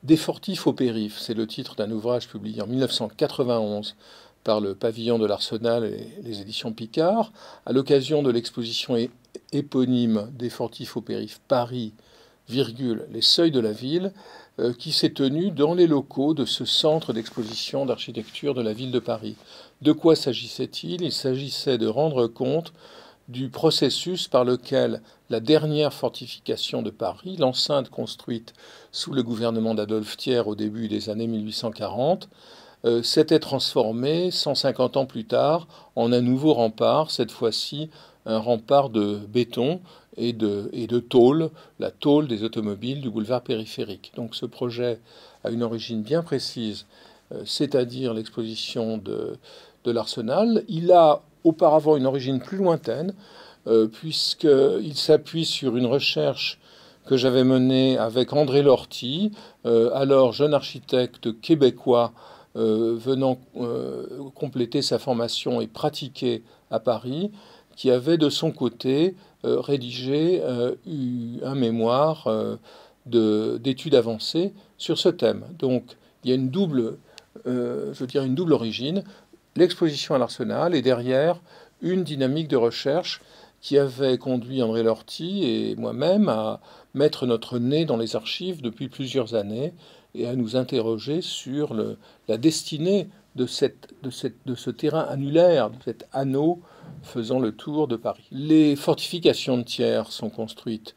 Des fortifs aux périphes, c'est le titre d'un ouvrage publié en 1991 par le Pavillon de l'Arsenal et les éditions Picard, à l'occasion de l'exposition éponyme Des fortifs aux périphes Paris, virgule, les seuils de la ville, qui s'est tenue dans les locaux de ce centre d'exposition d'architecture de la ville de Paris. De quoi s'agissait-il? Il s'agissait de rendre compte du processus par lequel la dernière fortification de Paris, l'enceinte construite sous le gouvernement d'Adolphe Thiers au début des années 1840, s'était transformée 150 ans plus tard en un nouveau rempart, cette fois-ci un rempart de béton et de tôle, la tôle des automobiles du boulevard périphérique. Donc ce projet a une origine bien précise, c'est-à-dire l'exposition de l'Arsenal. Il a auparavant une origine plus lointaine, puisqu'il s'appuie sur une recherche que j'avais menée avec André Lorty, alors jeune architecte québécois venant compléter sa formation et pratiquer à Paris, qui avait de son côté rédigé un mémoire d'études avancées sur ce thème. Donc il y a une double, une double origine, l'exposition à l'Arsenal et derrière une dynamique de recherche qui avait conduit André Lorty et moi-même à mettre notre nez dans les archives depuis plusieurs années et à nous interroger sur la destinée de ce terrain annulaire, de cet anneau faisant le tour de Paris. Les fortifications de Thiers sont construites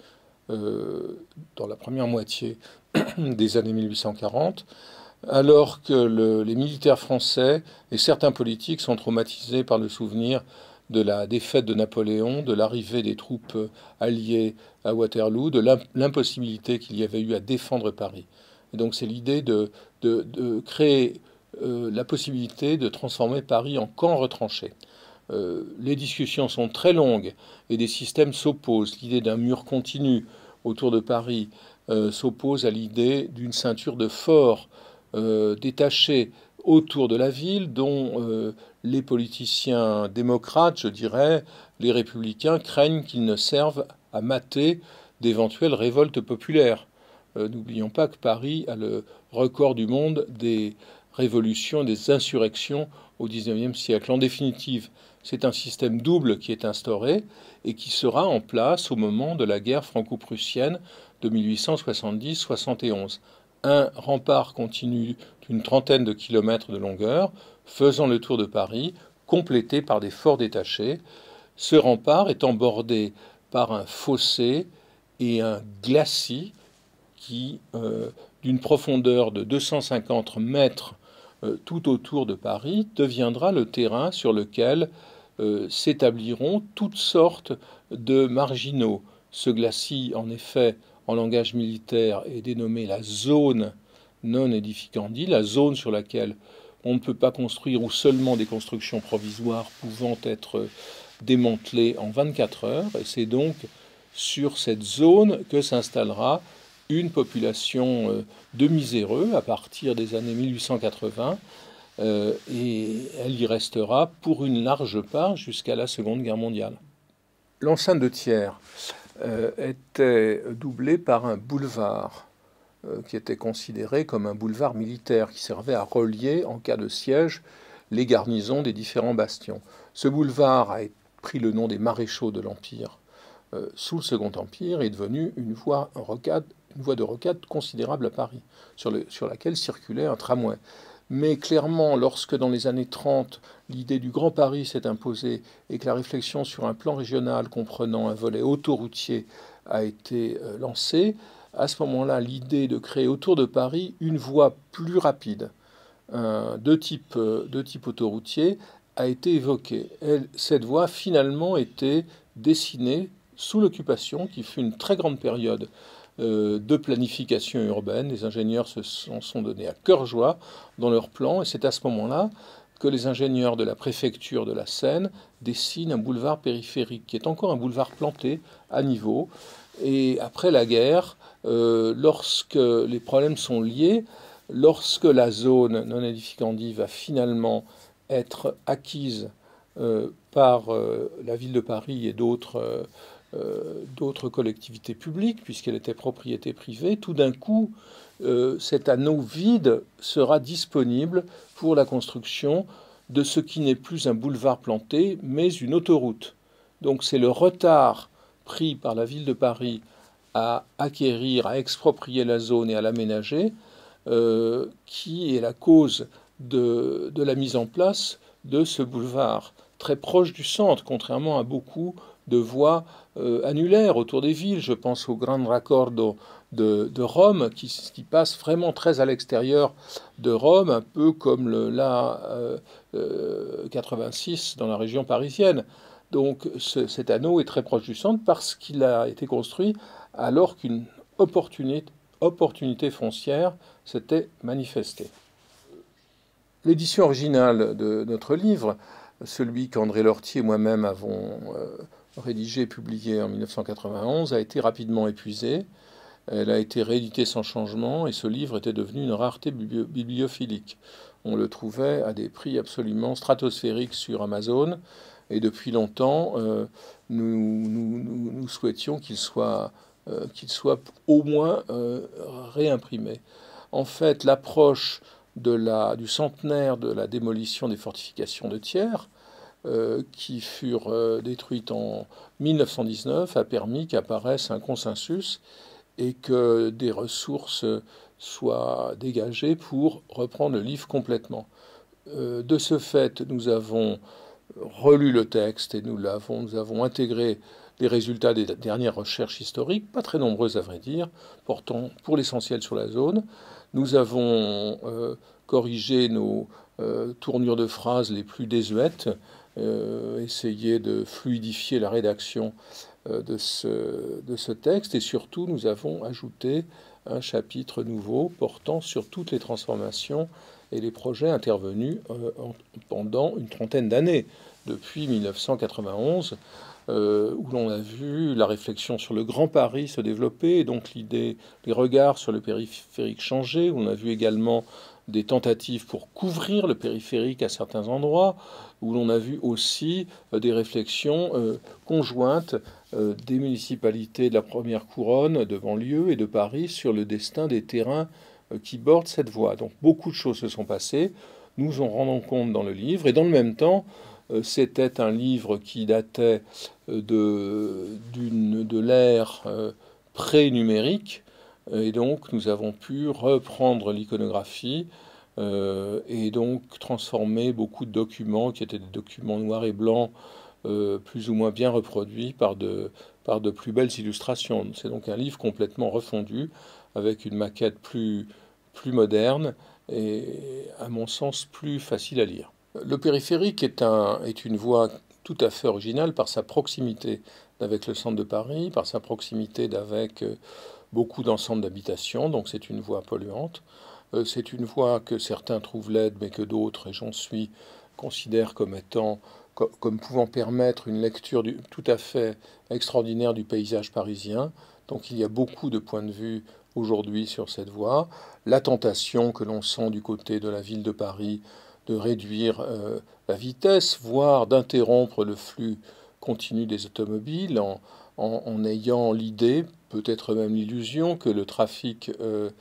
dans la première moitié des années 1840, alors que les militaires français et certains politiques sont traumatisés par le souvenir de la défaite de Napoléon, de l'arrivée des troupes alliées à Waterloo, de l'impossibilité qu'il y avait eu à défendre Paris. Et donc c'est l'idée de créer la possibilité de transformer Paris en camp retranché. Les discussions sont très longues et des systèmes s'opposent. L'idée d'un mur continu autour de Paris s'oppose à l'idée d'une ceinture de forts détachés autour de la ville, dont les politiciens démocrates, je dirais, les républicains, craignent qu'ils ne servent à mater d'éventuelles révoltes populaires. N'oublions pas que Paris a le record du monde des révolutions, des insurrections au XIXe siècle. En définitive, c'est un système double qui est instauré et qui sera en place au moment de la guerre franco-prussienne de 1870-71. Un rempart continu d'une trentaine de kilomètres de longueur, faisant le tour de Paris, complété par des forts détachés. Ce rempart étant bordé par un fossé et un glacis qui, d'une profondeur de 250 mètres tout autour de Paris, deviendra le terrain sur lequel s'établiront toutes sortes de marginaux. Ce glacis, en effet, en langage militaire, est dénommé la zone non édificandi, la zone sur laquelle on ne peut pas construire ou seulement des constructions provisoires pouvant être démantelées en 24 heures. Et c'est donc sur cette zone que s'installera une population de miséreux à partir des années 1880, et elle y restera pour une large part jusqu'à la Seconde Guerre mondiale. L'enceinte de Thiers était doublée par un boulevard qui était considéré comme un boulevard militaire qui servait à relier, en cas de siège, les garnisons des différents bastions. Ce boulevard a pris le nom des maréchaux de l'Empire sous le Second Empire et est devenu une voie de rocade considérable à Paris, sur laquelle circulait un tramway. Mais clairement, lorsque dans les années 30, l'idée du Grand Paris s'est imposée et que la réflexion sur un plan régional comprenant un volet autoroutier a été lancée, à ce moment-là, l'idée de créer autour de Paris une voie plus rapide de type autoroutier a été évoquée. Cette voie, finalement, était dessinée sous l'occupation, qui fut une très grande période de planification urbaine. Les ingénieurs se sont donnés à cœur joie dans leurs plans, et c'est à ce moment-là que les ingénieurs de la préfecture de la Seine dessinent un boulevard périphérique, qui est encore un boulevard planté à niveau. Et après la guerre, lorsque les problèmes sont liés, lorsque la zone non édificandi va finalement être acquise par la ville de Paris et d'autres collectivités publiques, puisqu'elle était propriété privée, tout d'un coup, cet anneau vide sera disponible pour la construction de ce qui n'est plus un boulevard planté, mais une autoroute. Donc c'est le retard pris par la ville de Paris à acquérir, à exproprier la zone et à l'aménager, qui est la cause de la mise en place de ce boulevard très proche du centre, contrairement à beaucoup de voies annulaires autour des villes. Je pense au Grand Raccordo de Rome, qui passe vraiment très à l'extérieur de Rome, un peu comme l'A 86 dans la région parisienne. Donc cet anneau est très proche du centre parce qu'il a été construit alors qu'une opportunité foncière s'était manifestée. L'édition originale de notre livre, celui qu'André Lortie et moi-même avons rédigé et publié en 1991, a été rapidement épuisée. Elle a été rééditée sans changement et ce livre était devenu une rareté bibliophilique. On le trouvait à des prix absolument stratosphériques sur Amazon et depuis longtemps, nous souhaitions qu'il soit au moins réimprimé. En fait, l'approche du centenaire de la démolition des fortifications de Thiers, qui furent détruites en 1919, a permis qu'apparaisse un consensus et que des ressources soient dégagées pour reprendre le livre complètement. De ce fait, nous avons relu le texte et nous avons intégré les résultats des dernières recherches historiques, pas très nombreuses à vrai dire, portant pour l'essentiel sur la zone. Nous avons corrigé nos tournures de phrases les plus désuètes, essayé de fluidifier la rédaction de ce texte et surtout nous avons ajouté un chapitre nouveau portant sur toutes les transformations et les projets intervenus pendant une trentaine d'années, depuis 1991, où l'on a vu la réflexion sur le Grand Paris se développer, et donc les regards sur le périphérique changer, où on a vu également des tentatives pour couvrir le périphérique à certains endroits, où l'on a vu aussi des réflexions conjointes des municipalités de la première couronne, de banlieue et de Paris sur le destin des terrains qui bordent cette voie. Donc beaucoup de choses se sont passées, nous en rendons compte dans le livre, et dans le même temps, c'était un livre qui datait de l'ère pré-numérique, et donc nous avons pu reprendre l'iconographie et donc transformer beaucoup de documents qui étaient des documents noirs et blancs, plus ou moins bien reproduits par de plus belles illustrations. C'est donc un livre complètement refondu, avec une maquette plus moderne et, à mon sens, plus facile à lire. Le périphérique est une voie tout à fait originale par sa proximité avec le centre de Paris, par sa proximité avec beaucoup d'ensembles d'habitation, donc c'est une voie polluante. C'est une voie que certains trouvent laide, mais que d'autres, et j'en suis, considèrent comme pouvant permettre une lecture tout à fait extraordinaire du paysage parisien. Donc il y a beaucoup de points de vue aujourd'hui sur cette voie. La tentation que l'on sent du côté de la ville de Paris de réduire la vitesse, voire d'interrompre le flux continu des automobiles en ayant l'idée, peut-être même l'illusion, que le trafic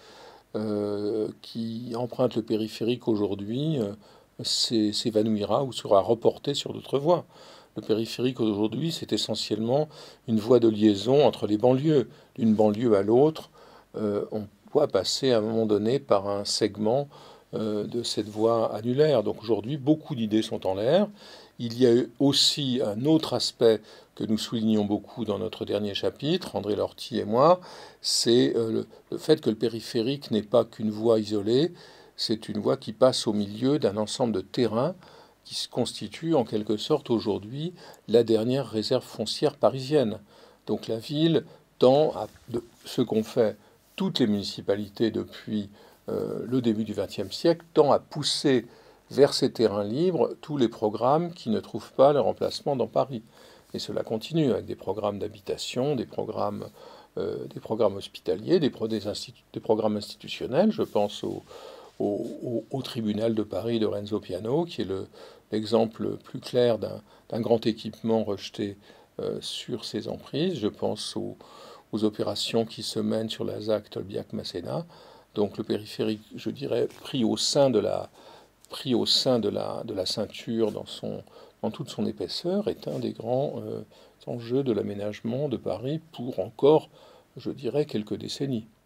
qui emprunte le périphérique aujourd'hui s'évanouira ou sera reporté sur d'autres voies. Le périphérique aujourd'hui, c'est essentiellement une voie de liaison entre les banlieues. D'une banlieue à l'autre, on doit passer à un moment donné par un segment de cette voie annulaire. Donc aujourd'hui, beaucoup d'idées sont en l'air. Il y a aussi un autre aspect que nous soulignons beaucoup dans notre dernier chapitre, André Lortie et moi, c'est le fait que le périphérique n'est pas qu'une voie isolée, c'est une voie qui passe au milieu d'un ensemble de terrains qui se constitue en quelque sorte aujourd'hui la dernière réserve foncière parisienne. Donc la ville tend à ce qu'ont fait toutes les municipalités depuis le début du XXe siècle, tend à pousser vers ces terrains libres tous les programmes qui ne trouvent pas leur emplacement dans Paris. Et cela continue avec des programmes d'habitation, des programmes hospitaliers, des programmes institutionnels. Je pense au tribunal de Paris de Renzo Piano, qui est l'exemple le plus clair d'un grand équipement rejeté sur ses emprises. Je pense aux opérations qui se mènent sur la ZAC Tolbiac-Masséna, Donc le périphérique, je dirais, pris au sein de la ceinture dans toute son épaisseur, est un des grands enjeux de l'aménagement de Paris pour encore, je dirais, quelques décennies.